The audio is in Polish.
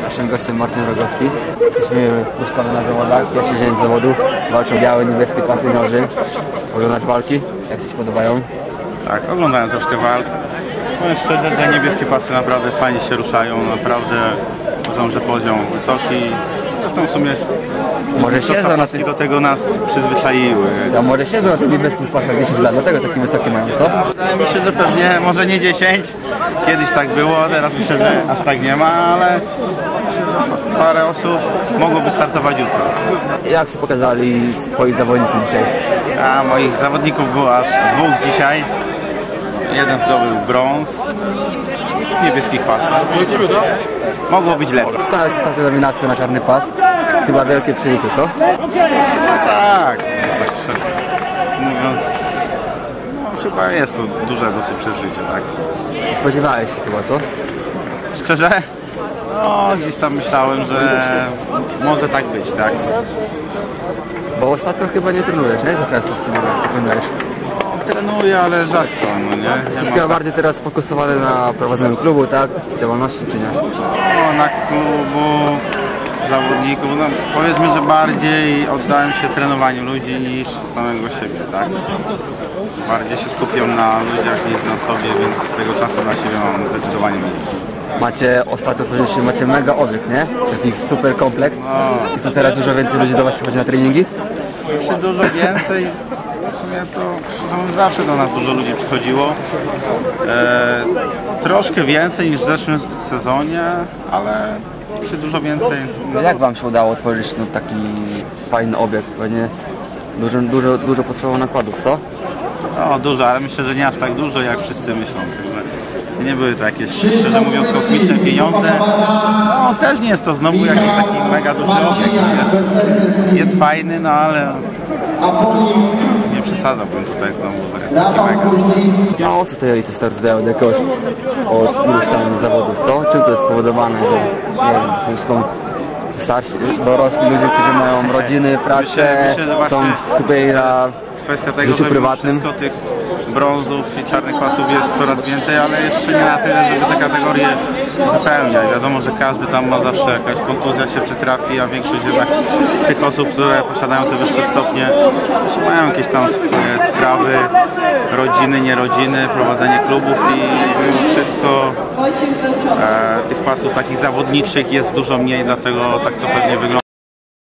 Naszym gościem Marcin Rogowski. Jesteśmy puszczamy na zawodach, pierwszy dzień zawodów. Walczą białe, niebieskie pasy noży. Oglądać walki? Jak Ci się podobają? Tak, oglądałem troszkę walk. Powiem szczerze, że niebieskie pasy naprawdę fajnie się ruszają, naprawdę uważam, że poziom wysoki. Zresztą w sumie może siedzą na tym, do tego nas przyzwyczaiły. Ja może siedzą na tych niebieskich pasach 10 lat, dlatego takie wysokie mają, co? Wydaje mi się, że pewnie, może nie 10, kiedyś tak było, teraz myślę, że aż tak nie ma, ale myślę, że parę osób mogłoby startować jutro. Jak się pokazali Twoi zawodnicy dzisiaj? A moich zawodników było aż 2 dzisiaj. Jeden zdobył brąz w niebieskich pasach. Mogło być lepiej. Stałeś ostatnią nominację na czarny pas. Chyba wielkie przyjście, co? No tak. Mówiąc, no, chyba jest to duże dosyć przeżycie, tak? Spodziewałeś się chyba, co? Szczerze? No, gdzieś tam myślałem, że może tak być, tak? Bo ostatnio chyba nie trenujesz, nie? To często w sumie trenujesz. Trenuję, ale rzadko, no nie? Jesteś chyba bardziej teraz sfokusowany na prowadzeniu klubu, tak? Działalności, czy nie? No, na klubu, zawodników, no powiedzmy, że bardziej oddałem się trenowaniu ludzi niż samego siebie, tak? Bardziej się skupiam na ludziach niż na sobie, więc tego czasu dla siebie mam zdecydowanie mniej. Macie ostatnio powiedzieliście, macie mega obiekt, nie? Taki super kompleks. No. I co teraz dużo więcej ludzi do Was przychodzi na treningi? Czy dużo więcej? W sumie to zawsze do nas dużo ludzi przychodziło. Troszkę więcej niż w zeszłym sezonie, ale czy dużo więcej? To jak Wam się udało otworzyć no, taki fajny obiekt? Pewnie dużo potrzebowało nakładów, co? No dużo, ale myślę, że nie aż tak dużo jak wszyscy myślą. Nie były to jakieś, szczerze mówiąc, kosmiczne pieniądze. No też nie jest to znowu jakiś taki mega duży obiekt. Jest fajny, no ale nie przesadzałbym tutaj znowu, że jest taki mega. Mało osób tej listy startują od jakoś od iluś tam zawodów, co? Czym to jest spowodowane? Że, nie wiem, to są starsi, dorośli ludzie, którzy mają rodziny, pracę, są skupieni na kwestia tego, życiu że prywatnym. wszystko tych brązów i czarnych pasów jest coraz więcej, ale jeszcze nie na tyle, żeby te kategorie wypełniać. Wiadomo, że każdy tam ma zawsze jakaś kontuzja się przytrafi, a większość jednak z tych osób, które posiadają te wyższe stopnie, mają jakieś tam swoje sprawy, rodziny, nierodziny, prowadzenie klubów i mimo wszystko tych pasów takich zawodniczych jest dużo mniej, dlatego tak to pewnie wygląda.